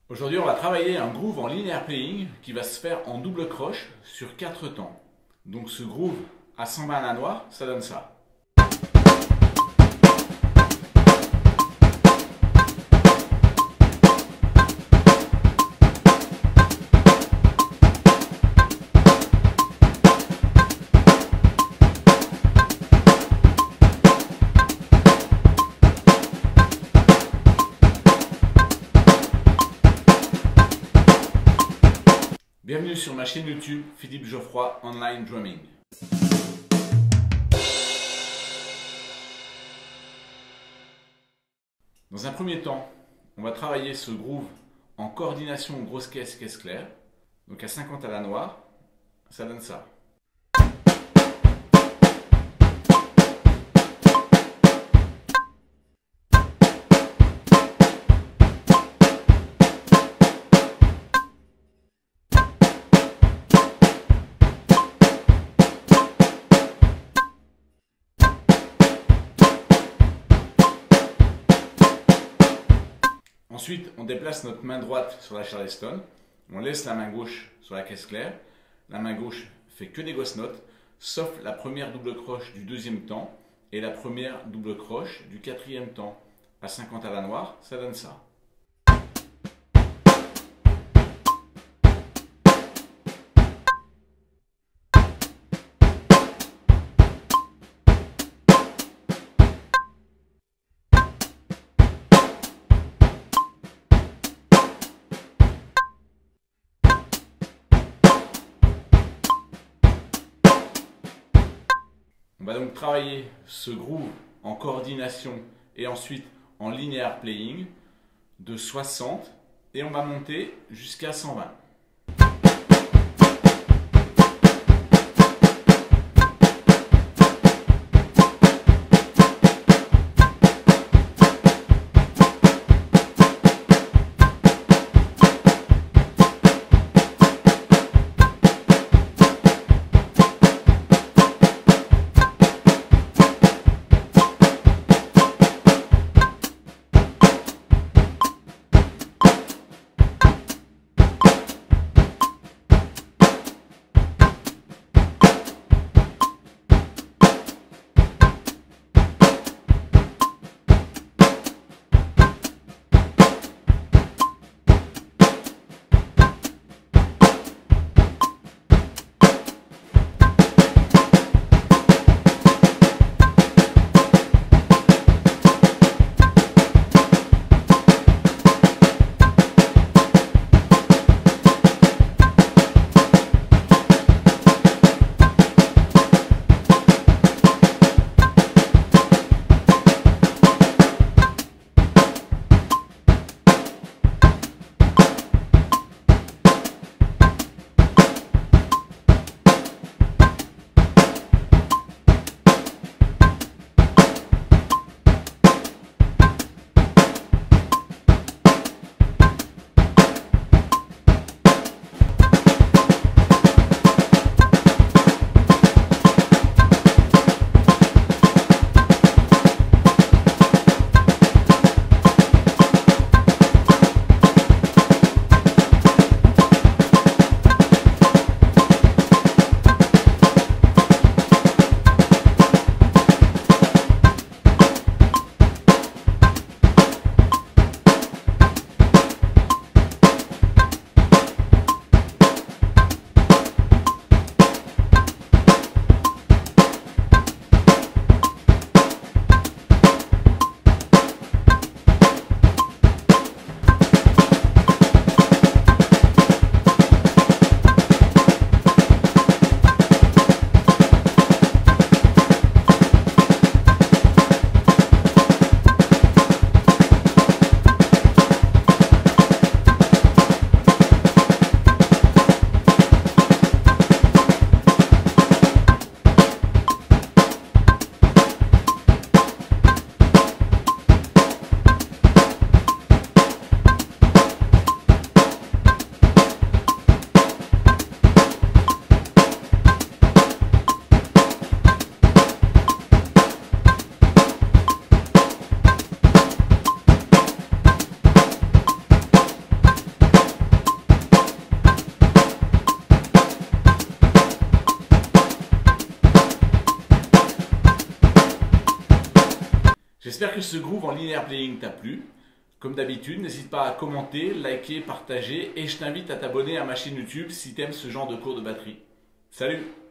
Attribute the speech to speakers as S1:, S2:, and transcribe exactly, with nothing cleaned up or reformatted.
S1: Aujourd'hui, on va travailler un groove en linear playing qui va se faire en double croche sur quatre temps. Donc ce groove à cent vingt à la noire, ça donne ça. Bienvenue sur ma chaîne YouTube Philippe Jeoffroy Online Drumming. Dans un premier temps, on va travailler ce groove en coordination grosse caisse, caisse claire. Donc à cinquante à la noire, ça donne ça. Ensuite, on déplace notre main droite sur la charleston, on laisse la main gauche sur la caisse claire, la main gauche fait que des grosses notes, sauf la première double croche du deuxième temps et la première double croche du quatrième temps. À cinquante à la noire, ça donne ça. On va donc travailler ce groove en coordination et ensuite en linear playing de soixante et on va monter jusqu'à cent vingt. J'espère que ce groove en linear playing t'a plu. Comme d'habitude, n'hésite pas à commenter, liker, partager et je t'invite à t'abonner à ma chaîne YouTube si tu aimes ce genre de cours de batterie. Salut!